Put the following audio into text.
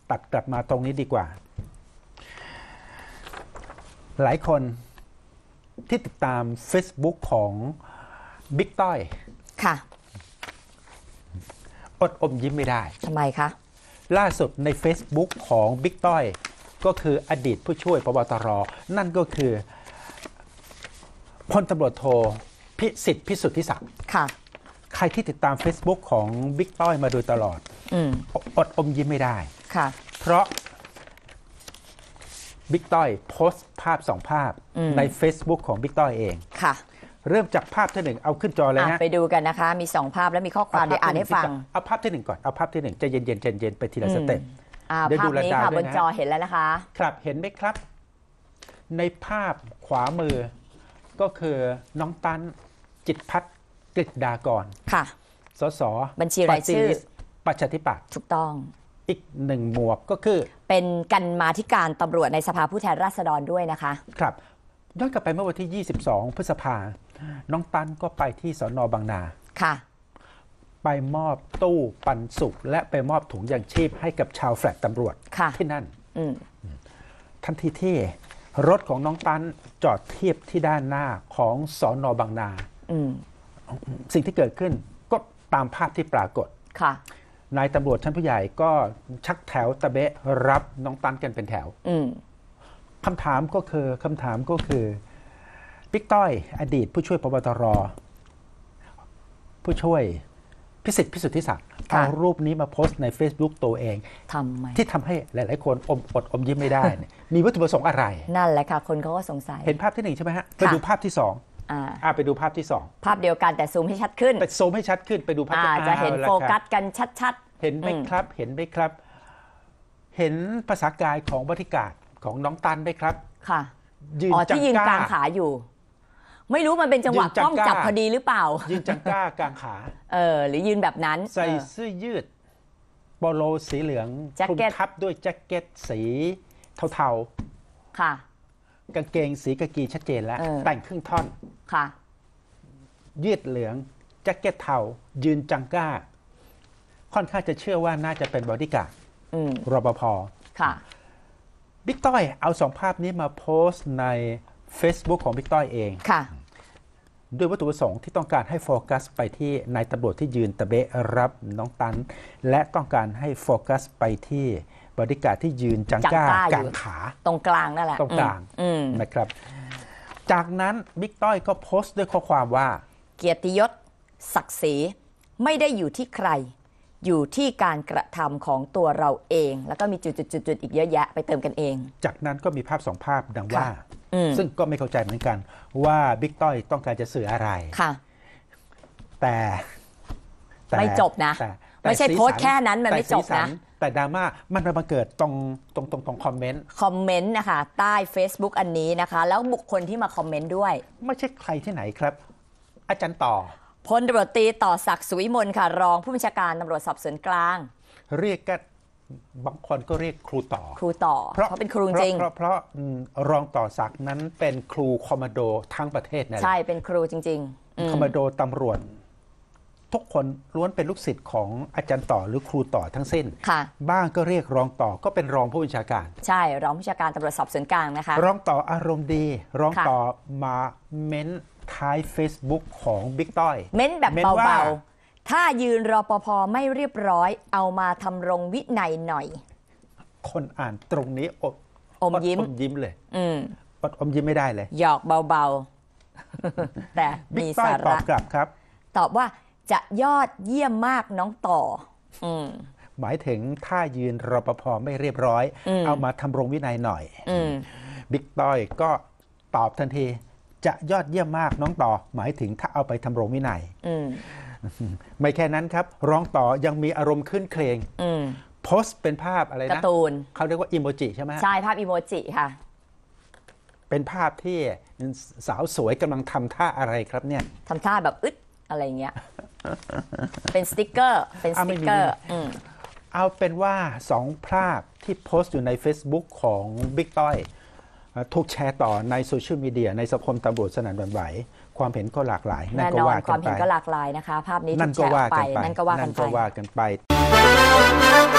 ตัดกลับมาตรงนี้ดีกว่าหลายคนที่ติดตาม Facebook ของบิ๊กต้อยค่ะอดอมยิ้มไม่ได้ทำไมคะล่าสุดใน Facebook ของบิ๊กต้อยก็คืออดีตผู้ช่วยผบ.ตร.นั่นก็คือพลตำรวจโทพิสิทธิ์พิสุทธิศักดิ์ค่ะใครที่ติดตาม Facebook ของบิ๊กต้อยมาโดยตลอดอดอมยิ้มไม่ได้ค่ะเพราะบิ๊กต้อยโพสต์ภาพ2 ภาพใน Facebook ของบิ๊กต้อยเองค่ะเริ่มจากภาพที่1เอาขึ้นจอเลยฮะไปดูกันนะคะมี2ภาพแล้วมีข้อความเดี๋ยวอ่านให้ฟังเอาภาพที่1ก่อนเอาภาพที่1ใจเย็นๆไปทีละสเต็ปเดี๋ยวดูภาพนี้ค่ะบนจอเห็นแล้วนะคะครับเห็นไหมครับในภาพขวามือก็คือน้องตันจิตพัฒน์กฤษฎากรค่ะสสบัญชีรายชื่อประชาธิปัตย์ถูกต้องอีก1 หมวกก็คือเป็นกรรมาธิการตำรวจในสภาผู้แทนราษฎรด้วยนะคะครับย้อนกลับไปเมื่อวันที่22 พฤษภาน้องตันก็ไปที่สน.บางนาค่ะไปมอบตู้ปันสุกและไปมอบถุงยางชีพให้กับชาวแฟลตตำรวจที่นั่นทันทีที่รถของน้องตันจอดเทียบที่ด้านหน้าของสน.บางนาสิ่งที่เกิดขึ้นก็ตามภาพที่ปรากฏค่ะนายตำรวจชั้นผู้ใหญ่ก็ชักแถวตะเบะรับน้องตันกันเป็นแถวคำถามก็คือบิ๊กต้อยอดีตผู้ช่วยผบ.ตร.ผู้ช่วยพิสิทธิ์พิสุทธิศักดิ์เอารูปนี้มาโพสต์ใน Facebook ตัวเองทำไมที่ทำให้หลายๆคนอดอมยิ้มไม่ได้ มีวัตถุประสงค์อะไรนั่นแหละค่ะคนเขาก็สงสัยเห็นภาพที่1ใช่ไหมฮะไปดูภาพที่2ไปดูภาพที่2 ภาพเดียวกันแต่ซูมให้ชัดขึ้นไปซูมให้ชัดขึ้นไปดูภาพที่จะเห็นโฟกัสกันชัดๆเห็นไหมครับเห็นภาษากายของบริการของน้องตันได้ครับค่ะที่ยืนกลางขาอยู่ไม่รู้มันเป็นจังหวะกล้องจับพอดีหรือเปล่ายืนจังก้ากลางขาหรือยืนแบบนั้นใส่เสื้อยืดโปโลสีเหลืองคลุมทับด้วยแจ็คเก็ตสีเทาๆค่ะกางเกงสีกากีชัดเจนแล้วแต่งครึ่งท่อนค่ะยืดเหลืองแจ็คเก็ตเทายืนจังก้าค่อนข้างจะเชื่อว่าน่าจะเป็นบอดี้การ์ดรปภ. ค่ะบิ๊กต้อยเอา2 ภาพนี้มาโพสต์ใน Facebook ของบิ๊กต้อยเองค่ะด้วยวัตถุประสงค์ที่ต้องการให้โฟกัสไปที่นายตำรวจที่ยืนตะเบะรับน้องตันและต้องการให้โฟกัสไปที่บอดี้การ์ดที่ยืนจังก้ากลางขาตรงกลางนั่นแหละตรงกลางนะครับจากนั้นบิ๊กต้อยก็โพสต์ด้วยข้อความว่าเกียรติยศศักดิ์ศรีไม่ได้อยู่ที่ใครอยู่ที่การกระทำของตัวเราเองแล้วก็มีจุดๆๆอีกเยอะแยะไปเติมกันเองจากนั้นก็มีภาพ2 ภาพดังว่าซึ่งก็ไม่เข้าใจเหมือนกันว่าบิ๊กต้อยต้องการจะสื่ออะไรค่ะแต่ไม่จบนะไม่ใช่โพสแค่นั้นมันไม่จบนะแต่ดราม่ามันมาเกิดตรงคอมเมนต์นะคะใต้ Facebook อันนี้นะคะแล้วบุคคลที่มาคอมเมนต์ด้วยไม่ใช่ใครที่ไหนครับอาจารย์ต่อพลตำรวจตรีต่อศักดิ์สุวิมลค่ะรองผู้บัญชาการตำรวจสอบสวนกลางเรียกกันบางคนก็เรียกครูต่อเพราะเป็นครูจริงเพราะรองต่อศักดิ์นั้นเป็นครูคอมมานโดทั้งประเทศนั่นแหละใช่เป็นครูจริงๆคอมมานโดตำรวจทุกคนล้วนเป็นลูกศิษย์ของอาจารย์ต่อหรือครูต่อทั้งสิ้นค่ะบ้างก็เรียกรองต่อก็เป็นรองผู้บัญชาการใช่รองผู้บัญชาการตำรวจสอบสวนกลางนะคะรองต่ออารมณ์ดีรองต่อมาเม้นท้าย Facebook ของบิ๊กต้อยเม้นแบบเบาๆถ้ายืนรปภ.ไม่เรียบร้อยเอามาทำรงวินัยหน่อยคนอ่านตรงนี้อมยิ้มเลยอมยิ้มไม่ได้เลยหยอกเบาๆแต่มีสาระตอบกลับครับตอบว่าจะยอดเยี่ยมมากน้องต่อหมายถึงถ้ายืนรปภ.ไม่เรียบร้อยเอามาทำรงวินัยหน่อยบิ๊กต้อยก็ตอบทันทีจะยอดเยี่ยมมากน้องต่อหมายถึงถ้าเอาไปทำรงวินัยไม่แค่นั้นครับรองต่อยังมีอารมณ์ขึ้นเครงโพสต์เป็นภาพอะไรนะการ์ตูนเขาเรียกว่าอีโมจิใช่ไหมใช่ภาพอีโมจิค่ะเป็นภาพที่สาวสวยกำลังทำท่าอะไรครับเนี่ยทำท่าแบบอึดอะไรเงี้ยเป็นสติ๊กเกอร์เอาเป็นว่า2 ภาพที่โพสต์อยู่ใน Facebook ของบิ๊กต้อยถูกแชร์ต่อในโซเชียลมีเดียในสังคมตำรวจสนั่นหวั่นไหวความเห็นก็หลากหลายแน่นอนความเห็นก็หลากหลายนะคะภาพนี้ถูกแชร์ออกไปนั่นก็ว่ากันไป